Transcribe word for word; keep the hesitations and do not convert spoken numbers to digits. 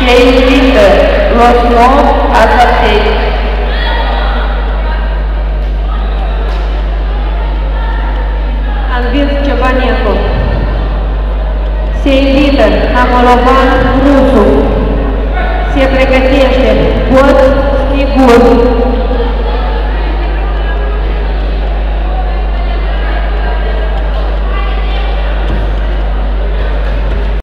Se invită Losnov Azatei. Alvin Ciobaniacu. Se invită Hamolovan Rusu. Se pregătește Bot Schigur.